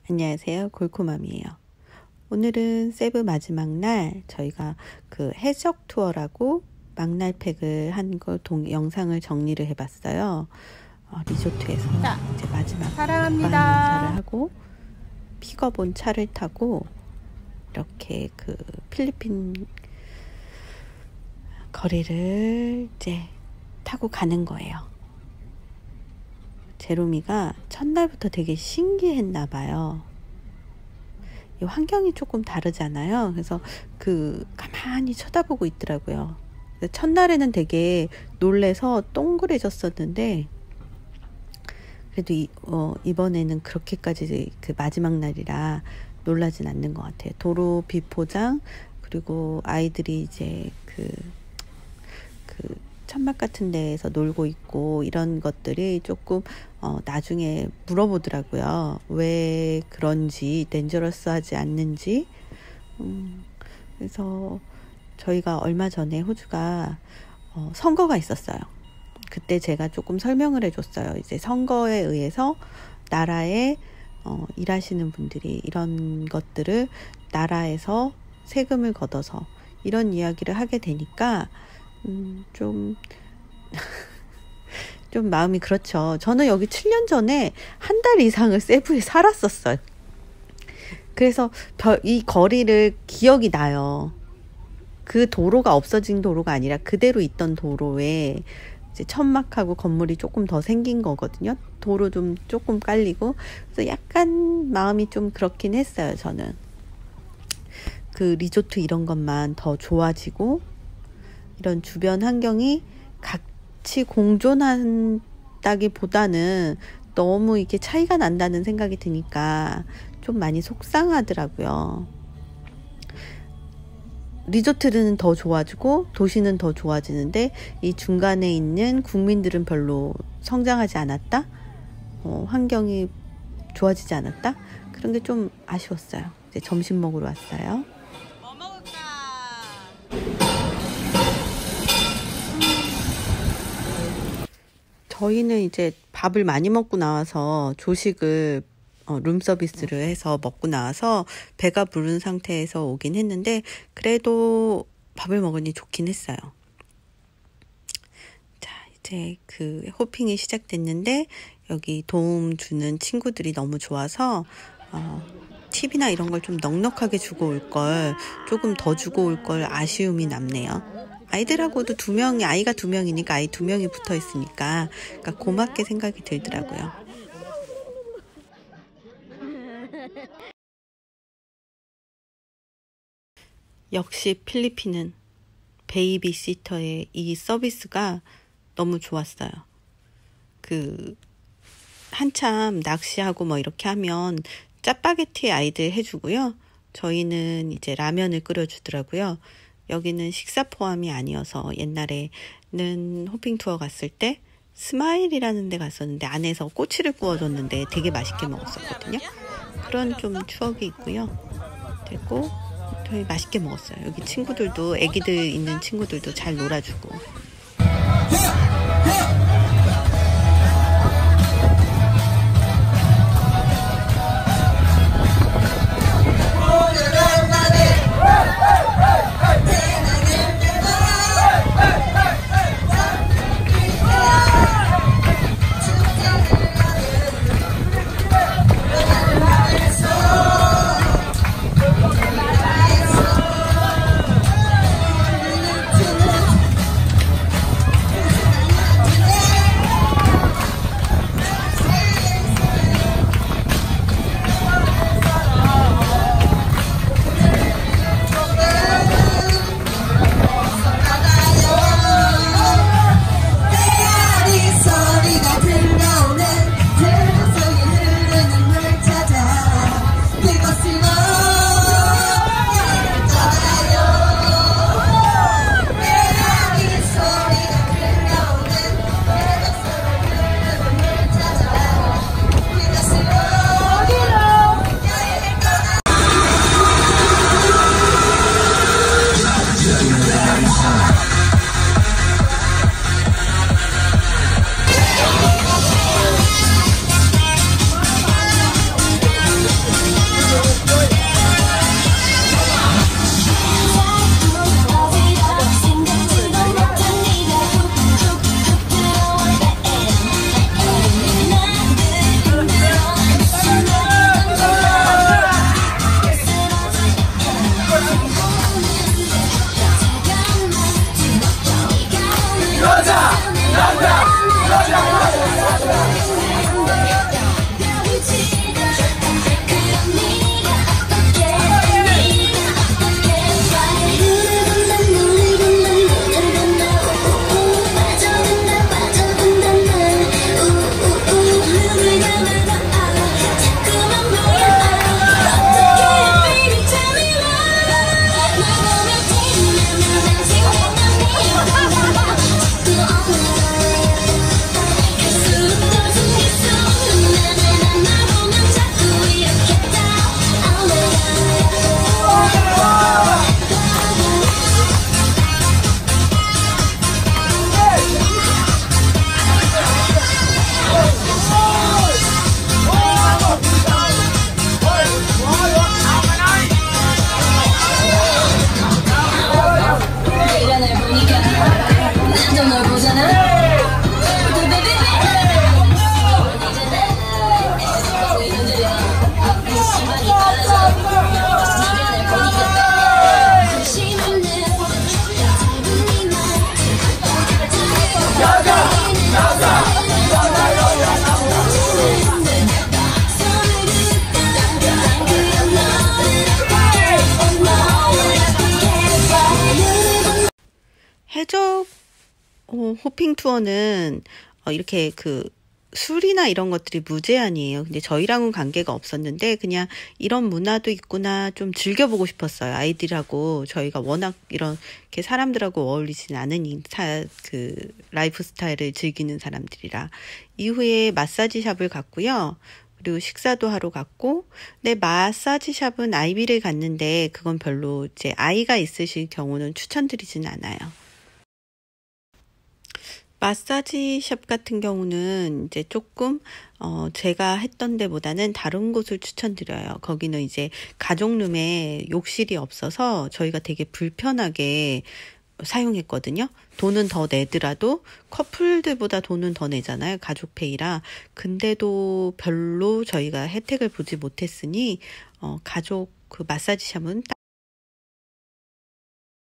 안녕하세요. 골코맘이에요. 오늘은 세부 마지막 날 저희가 그 해적 투어라고 막날팩을 한 거 영상을 정리를 해봤어요. 리조트에서 이제 마지막 사랑합니다. 인사를 하고 픽업 온 차를 타고 이렇게 그 필리핀 거리를 이제 타고 가는 거예요. 제로미가 첫날부터 되게 신기했나 봐요. 이 환경이 조금 다르잖아요. 그래서 가만히 쳐다보고 있더라고요. 첫날에는 되게 놀래서 동그래졌었는데 그래도 이번에는 그렇게까지 그 마지막 날이라 놀라진 않는 것 같아요. 도로 비포장, 그리고 아이들이 이제 그 천막 같은 데에서 놀고 있고 이런 것들이 조금 나중에 물어보더라고요. 왜 그런지, 덴저러스하지 않는지. 그래서 저희가 얼마 전에 호주가 선거가 있었어요. 그때 제가 조금 설명을 해줬어요. 이제 선거에 의해서 나라에 일하시는 분들이 이런 것들을 나라에서 세금을 걷어서 이런 이야기를 하게 되니까 좀 마음이 그렇죠. 저는 여기 7년 전에 한 달 이상을 세부에 살았었어요. 그래서 이 거리를 기억이 나요. 그 도로가 없어진 도로가 아니라 그대로 있던 도로에 이제 천막하고 건물이 조금 더 생긴 거거든요. 도로 좀 조금 깔리고. 그래서 약간 마음이 좀 그렇긴 했어요. 저는 그 리조트 이런 것만 더 좋아지고 이런 주변 환경이 같이 공존한다기보다는 너무 이게 차이가 난다는 생각이 드니까 좀 많이 속상하더라고요. 리조트는 더 좋아지고 도시는 더 좋아지는데 이 중간에 있는 국민들은 별로 성장하지 않았다? 환경이 좋아지지 않았다? 그런 게 좀 아쉬웠어요. 이제 점심 먹으러 왔어요. 뭐 먹을까? 저희는 이제 밥을 많이 먹고 나와서 조식을 룸서비스를 해서 먹고 나와서 배가 부른 상태에서 오긴 했는데 그래도 밥을 먹으니 좋긴 했어요. 자, 이제 그 호핑이 시작됐는데 여기 도움 주는 친구들이 너무 좋아서 팁이나 이런 걸 좀 넉넉하게 주고 올 걸, 조금 더 주고 올 걸 아쉬움이 남네요. 아이들하고도 아이가 2명이니까 아이 2명이 붙어 있으니까 그러니까 고맙게 생각이 들더라고요. 역시 필리핀은 베이비시터의 이 서비스가 너무 좋았어요. 한참 낚시하고 뭐 이렇게 하면 짜파게티 아이들 해주고요. 저희는 이제 라면을 끓여주더라고요. 여기는 식사 포함이 아니어서 옛날에는 호핑 투어 갔을 때 스마일이라는 데 갔었는데 안에서 꼬치를 구워줬는데 되게 맛있게 먹었었거든요. 그런 좀 추억이 있고요. 됐고 되게 맛있게 먹었어요. 여기 친구들도, 애기들 있는 친구들도 잘 놀아주고. 호핑 투어는 이렇게 술이나 이런 것들이 무제한이에요. 근데 저희랑은 관계가 없었는데 그냥 이런 문화도 있구나 좀 즐겨보고 싶었어요. 아이들하고 저희가 워낙 이렇게 사람들하고 어울리진 않은 라이프 스타일을 즐기는 사람들이라. 이후에 마사지 샵을 갔고요. 그리고 식사도 하러 갔고, 근데 마사지 샵은 아이비를 갔는데 그건 별로 이제 아이가 있으실 경우는 추천드리진 않아요. 마사지 샵 같은 경우는 이제 조금, 제가 했던 데보다는 다른 곳을 추천드려요. 거기는 이제 가족룸에 욕실이 없어서 저희가 되게 불편하게 사용했거든요. 돈은 더 내더라도 커플들보다 돈은 더 내잖아요. 가족페이라. 근데도 별로 저희가 혜택을 보지 못했으니, 가족 마사지 샵은